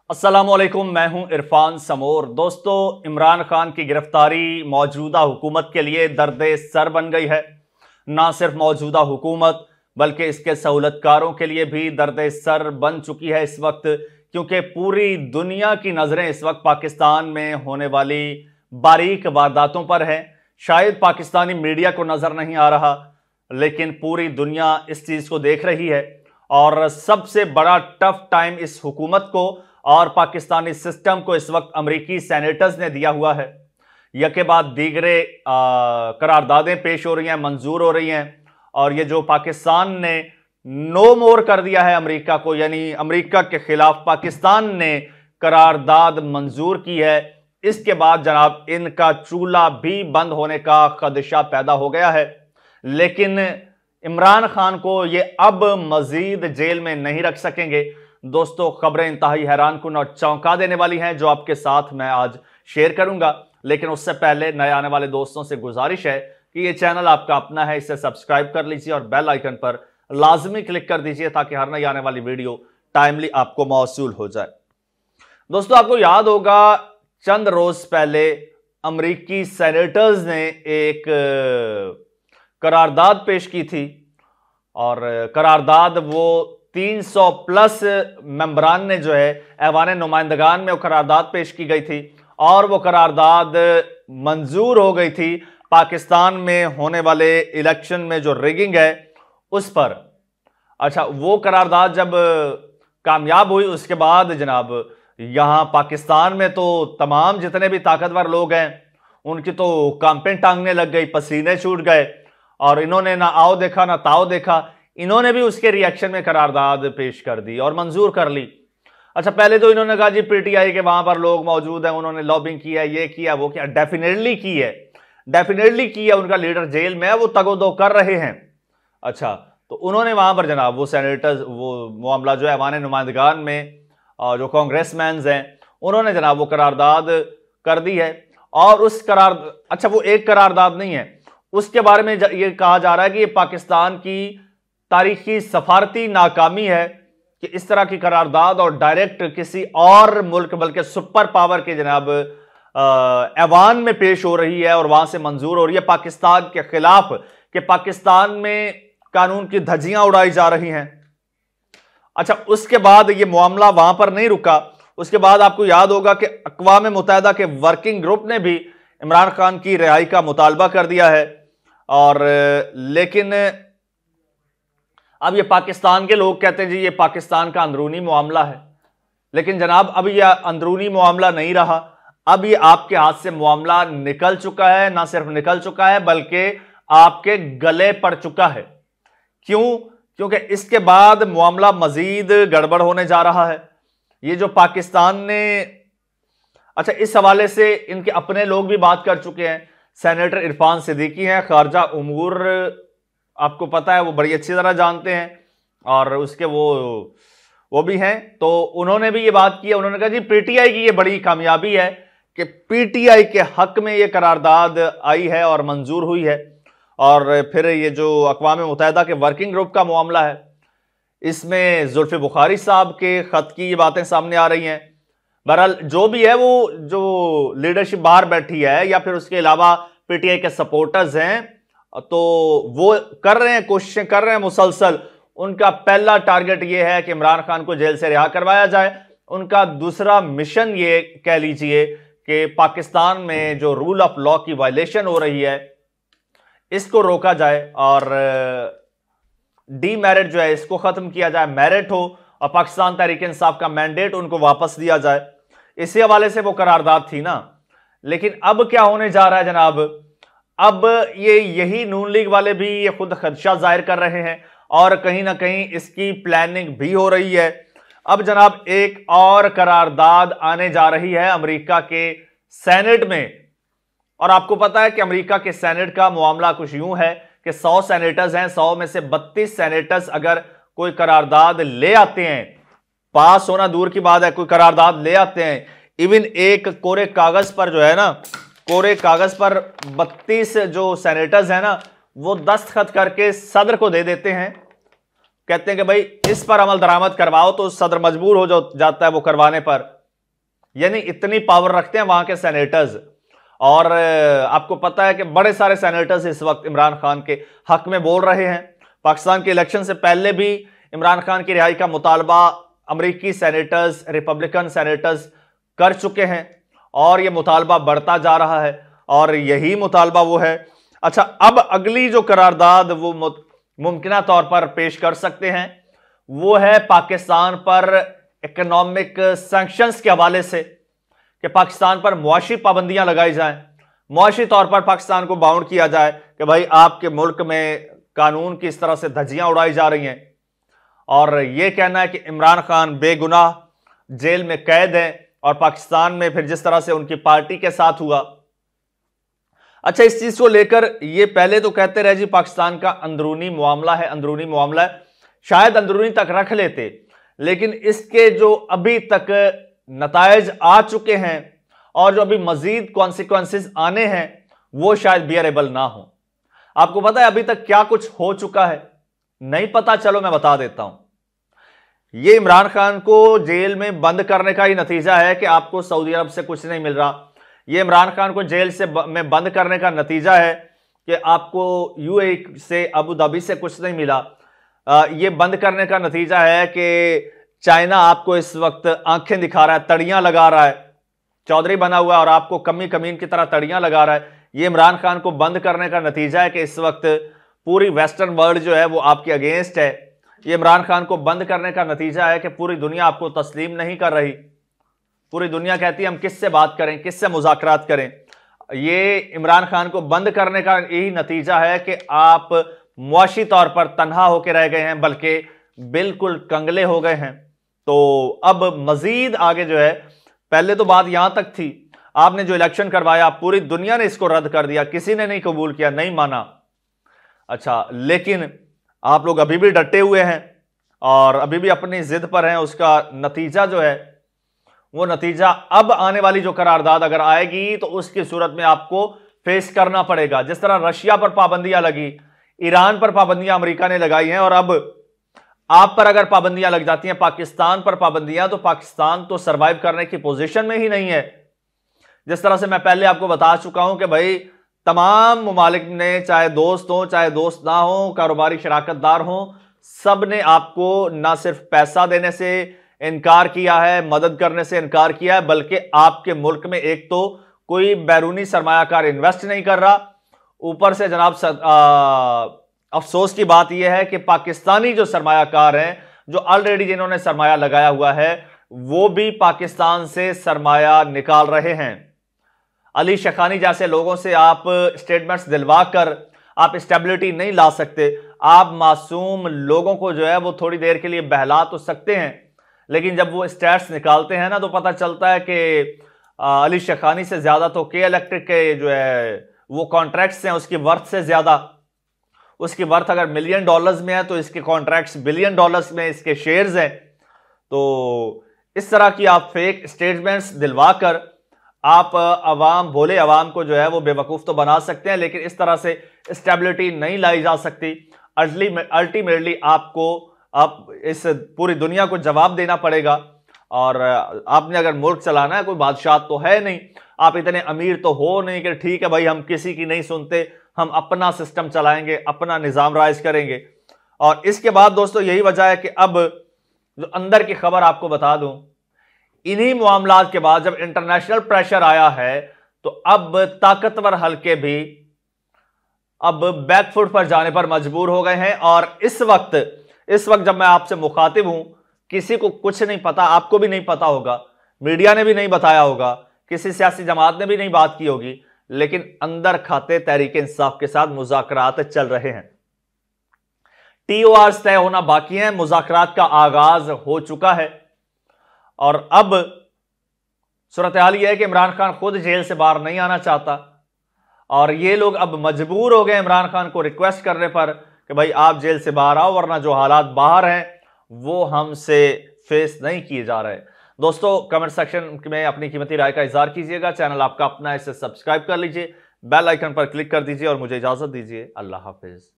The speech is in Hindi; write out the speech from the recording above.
अस्सलामुअलैकुम, मैं हूं इरफान समोर। दोस्तों, इमरान खान की गिरफ्तारी मौजूदा हुकूमत के लिए दर्द सर बन गई है। ना सिर्फ मौजूदा हुकूमत बल्कि इसके सहूलतकारों के लिए भी दर्द सर बन चुकी है इस वक्त, क्योंकि पूरी दुनिया की नजरें इस वक्त पाकिस्तान में होने वाली बारीक वारदातों पर है। शायद पाकिस्तानी मीडिया को नजर नहीं आ रहा, लेकिन पूरी दुनिया इस चीज को देख रही है। और सबसे बड़ा टफ टाइम इस हुकूमत को और पाकिस्तानी सिस्टम को इस वक्त अमेरिकी सेनेटर्स ने दिया हुआ है। यह के बाद दीगरे करारदादें पेश हो रही हैं, मंजूर हो रही हैं। और ये जो पाकिस्तान ने नो मोर कर दिया है अमेरिका को, यानी अमेरिका के खिलाफ पाकिस्तान ने करारदाद मंजूर की है, इसके बाद जनाब इनका चूल्हा भी बंद होने का खदशा पैदा हो गया है। लेकिन इमरान खान को ये अब मजीद जेल में नहीं रख सकेंगे। दोस्तों, खबरें इंतहाई हैरानकुन और चौंका देने वाली हैं जो आपके साथ मैं आज शेयर करूंगा। लेकिन उससे पहले नए आने वाले दोस्तों से गुजारिश है कि ये चैनल आपका अपना है, इसे सब्सक्राइब कर लीजिए और बेल आइकन पर लाजमी क्लिक कर दीजिए ताकि हर नई आने वाली वीडियो टाइमली आपको मौसूल हो जाए। दोस्तों, आपको याद होगा चंद रोज पहले अमेरिकी सेनेटर्स ने एक करारदाद पेश की थी और करारदाद वो 300 प्लस मेंबरान ने जो है ऐवान नुमाइंदगान में वो करारदाद पेश की गई थी और वो करारदाद मंजूर हो गई थी पाकिस्तान में होने वाले इलेक्शन में जो रिगिंग है उस पर। अच्छा, वो करारदाद जब कामयाब हुई उसके बाद जनाब यहां पाकिस्तान में तो तमाम जितने भी ताकतवर लोग हैं उनकी तो कांपें टांगने लग गई, पसीने छूट गए और इन्होंने ना आओ देखा ना ताओ देखा, इन्होंने भी उसके रिएक्शन में करारदाद पेश कर दी और मंजूर कर ली। अच्छा, पहले तो इन्होंने कहा जी पीटीआई के वहां पर लोग मौजूद हैं, उन्होंने लॉबिंग किया, ये किया वो किया। डेफिनेटली की है, डेफिनेटली की है। उनका लीडर जेल में है, वो तगोदो कर रहे हैं। अच्छा, तो उन्होंने वहां पर जनाब वो सेनेटर्स वो मामला जो है ऐवान नुमाइंदगान में और जो कांग्रेसमैन हैं उन्होंने जनाब वो करारदाद कर दी है। और उस अच्छा, वो एक करारदाद नहीं है, उसके बारे में ये कहा जा रहा है कि ये पाकिस्तान की तारीखी सफारती नाकामी है कि इस तरह की करारदाद और डायरेक्ट किसी और मुल्क बल्कि सुपर पावर के जनाब ऐवान में पेश हो रही है और वहां से मंजूर हो रही है पाकिस्तान के खिलाफ, कि पाकिस्तान में कानून की धज्जियां उड़ाई जा रही हैं। अच्छा, उसके बाद ये मामला वहां पर नहीं रुका। उसके बाद आपको याद होगा कि अक़वाम मुत्तहिदा के वर्किंग ग्रुप ने भी इमरान खान की रिहाई का मुतालबा कर दिया है। और लेकिन अब ये पाकिस्तान के लोग कहते हैं जी ये पाकिस्तान का अंदरूनी मामला है। लेकिन जनाब अब ये अंदरूनी मामला नहीं रहा, अब ये आपके हाथ से मामला निकल चुका है। ना सिर्फ निकल चुका है बल्कि आपके गले पड़ चुका है। क्यों? क्योंकि इसके बाद मामला मजीद गड़बड़ होने जा रहा है। ये जो पाकिस्तान ने, अच्छा, इस हवाले से इनके अपने लोग भी बात कर चुके हैं। सेनेटर इरफान सिद्दीकी हैं, खारजा उमूर आपको पता है वो बड़ी अच्छी तरह जानते हैं और उसके वो भी हैं। तो उन्होंने भी ये बात की है, उन्होंने कहा जी पीटीआई की ये बड़ी कामयाबी है कि पीटीआई के हक में ये करारदाद आई है और मंजूर हुई है। और फिर ये जो अक़वाम मुत्तहिदा के वर्किंग ग्रुप का मामला है इसमें जुल्फ़ी बुखारी साहब के खत की ये बातें सामने आ रही हैं। बहरहाल जो भी है, वो जो लीडरशिप बाहर बैठी है या फिर उसके अलावा पीटीआई के सपोर्टर्स हैं तो वो कर रहे हैं, कोशिशें कर रहे हैं मुसलसल। उनका पहला टारगेट ये है कि इमरान खान को जेल से रिहा करवाया जाए। उनका दूसरा मिशन ये कह लीजिए कि पाकिस्तान में जो रूल ऑफ लॉ की वायलेशन हो रही है इसको रोका जाए और डी मैरिट जो है इसको खत्म किया जाए, मैरिट हो और पाकिस्तान तहरीक इंसाफ का मैंडेट उनको वापस दिया जाए। इसी हवाले से वो करारदाद थी ना। लेकिन अब क्या होने जा रहा है जनाब, अब यही नून लीग वाले भी ये खुद खदशा जाहिर कर रहे हैं और कहीं ना कहीं इसकी प्लानिंग भी हो रही है। अब जनाब एक और करारदाद आने जा रही है अमेरिका के सेनेट में। और आपको पता है कि अमेरिका के सेनेट का मामला कुछ यूं है कि 100 सेनेटर्स हैं, 100 में से 32 सेनेटर्स अगर कोई करारदाद ले आते हैं, पास होना दूर की बात है, कोई करारदाद ले आते हैं, इवन एक कोरे कागज पर जो है ना, कोरे कागज पर 32 जो सेनेटर्स हैं ना वो दस्तखत करके सदर को दे देते हैं, कहते हैं कि भाई इस पर अमल दरामद करवाओ, तो सदर मजबूर हो जाता है वो करवाने पर। यानी इतनी पावर रखते हैं वहां के सेनेटर्स। और आपको पता है कि बड़े सारे सेनेटर्स इस वक्त इमरान खान के हक में बोल रहे हैं। पाकिस्तान के इलेक्शन से पहले भी इमरान खान की रिहाई का मुतालबा अमेरिकी सेनेटर्स, रिपब्लिकन सेनेटर्स कर चुके हैं और यह मुतालबा बढ़ता जा रहा है और यही मुतालबा वो है। अच्छा, अब अगली जो करारदाद वो मुमकिना तौर पर पेश कर सकते हैं वो है पाकिस्तान पर इकोनॉमिक सैंक्शंस के हवाले से, कि पाकिस्तान पर मुआशी पाबंदियां लगाई जाएं, मुआशी तौर पर पाकिस्तान को बाउंड किया जाए कि भाई आपके मुल्क में कानून की इस तरह से धज्जियां उड़ाई जा रही हैं और यह कहना है कि इमरान खान बेगुनाह जेल में कैद है और पाकिस्तान में फिर जिस तरह से उनकी पार्टी के साथ हुआ। अच्छा, इस चीज को लेकर ये पहले तो कहते रहे जी पाकिस्तान का अंदरूनी मामला है, अंदरूनी मामला है, शायद अंदरूनी तक रख लेते, लेकिन इसके जो अभी तक नतायज आ चुके हैं और जो अभी मजीद कॉन्सिक्वेंसेस आने हैं वो शायद बियरेबल ना हो। आपको पता है अभी तक क्या कुछ हो चुका है? नहीं पता? चलो मैं बता देता हूं। ये इमरान खान को जेल में बंद करने का ही नतीजा है कि आपको सऊदी अरब से कुछ नहीं मिल रहा। ये इमरान खान को जेल में बंद करने का नतीजा है कि आपको यूएई से, अबू धाबी से कुछ नहीं मिला। ये बंद करने का नतीजा है कि चाइना आपको इस वक्त आंखें दिखा रहा है, तड़ियां लगा रहा है, चौधरी बना हुआ है और आपको कमी कमीन की तरह तड़ियां लगा रहा है। ये इमरान खान को बंद करने का नतीजा है कि इस वक्त पूरी वेस्टर्न वर्ल्ड जो है वो आपके अगेंस्ट है। ये इमरान खान को बंद करने का नतीजा है कि पूरी दुनिया आपको तस्लीम नहीं कर रही। पूरी दुनिया कहती है हम किससे बात करें, किससे मुज़ाकरात करें। ये इमरान खान को बंद करने का यही नतीजा है कि आप मुआशी तौर पर तन्हा होकर रह गए हैं, बल्कि बिल्कुल कंगले हो गए हैं। तो अब मजीद आगे जो है, पहले तो बात यहां तक थी, आपने जो इलेक्शन करवाया पूरी दुनिया ने इसको रद्द कर दिया, किसी ने नहीं कबूल किया, नहीं माना। अच्छा, लेकिन आप लोग अभी भी डटे हुए हैं और अभी भी अपनी जिद पर हैं। उसका नतीजा जो है वो नतीजा अब आने वाली जो करारदाद अगर आएगी तो उसकी सूरत में आपको फेस करना पड़ेगा। जिस तरह रशिया पर पाबंदियां लगी, ईरान पर पाबंदियां अमेरिका ने लगाई हैं और अब आप पर अगर पाबंदियां लग जाती हैं, पाकिस्तान पर पाबंदियां, तो पाकिस्तान तो सरवाइव करने की पोजीशन में ही नहीं है। जिस तरह से मैं पहले आपको बता चुका हूं कि भाई तमाम ममालिक ने, चाहे दोस्त हो चाहे दोस्त ना हो, कारोबारी शराकतदार हो, सब ने आपको ना सिर्फ पैसा देने से इनकार किया है, मदद करने से इनकार किया है, बल्कि आपके मुल्क में एक तो कोई बैरूनी सरमायाकार इन्वेस्ट नहीं कर रहा, ऊपर से जनाब अफसोस की बात यह है कि पाकिस्तानी जो सरमायाकार हैं, जो ऑलरेडी जिन्होंने सरमाया लगाया हुआ है, वो भी पाकिस्तान से सरमाया निकाल रहे हैं। अली शखानी जैसे लोगों से आप स्टेटमेंट्स दिलवा कर आप स्टेबिलिटी नहीं ला सकते। आप मासूम लोगों को जो है वो थोड़ी देर के लिए बहला तो सकते हैं, लेकिन जब वो स्टैट्स निकालते हैं ना तो पता चलता है कि अली शखानी से ज्यादा तो के इलेक्ट्रिक के जो है वो कॉन्ट्रैक्ट्स हैं उसकी वर्थ से ज्यादा, उसकी वर्थ अगर $1,000,000 में है तो इसके कॉन्ट्रैक्ट्स $1,000,000,000 में इसके शेयर्स हैं। तो इस तरह की आप फेक स्टेटमेंट्स दिलवा कर आप अवाम, भोले अवाम को जो है वो बेवकूफ़ तो बना सकते हैं, लेकिन इस तरह से स्टेबिलिटी नहीं लाई जा सकती। अल्टीमेटली आपको आप इस पूरी दुनिया को जवाब देना पड़ेगा। और आपने अगर मुल्क चलाना है, कोई बादशाह तो है नहीं, आप इतने अमीर तो हो नहीं कि ठीक है भाई हम किसी की नहीं सुनते, हम अपना सिस्टम चलाएंगे, अपना निज़ाम राइज करेंगे। और इसके बाद दोस्तों यही वजह है कि अब जो अंदर की खबर आपको बता दूं, इन्हीं मामलात के बाद जब इंटरनेशनल प्रेशर आया है तो अब ताकतवर हलके भी अब बैकफुट पर जाने पर मजबूर हो गए हैं। और इस वक्त जब मैं आपसे मुखातिब हूं, किसी को कुछ नहीं पता, आपको भी नहीं पता होगा, मीडिया ने भी नहीं बताया होगा, किसी सियासी जमात ने भी नहीं बात की होगी, लेकिन अंदर खाते तहरीक इंसाफ के साथ मुज़ाकरात चल रहे हैं। TORs तय होना बाकी हैं, मुज़ाकरात का आगाज हो चुका है। और अब सूरत हाल यह है कि इमरान खान खुद जेल से बाहर नहीं आना चाहता और ये लोग अब मजबूर हो गए इमरान खान को रिक्वेस्ट करने पर कि भाई आप जेल से बाहर आओ, वरना जो हालात बाहर हैं वो हमसे फेस नहीं किए जा रहे। दोस्तों कमेंट सेक्शन में अपनी कीमती राय का इज़हार कीजिएगा। चैनल आपका अपना है, इसे सब्सक्राइब कर लीजिए, बेल आइकन पर क्लिक कर दीजिए और मुझे इजाजत दीजिए। अल्लाह हाफिज।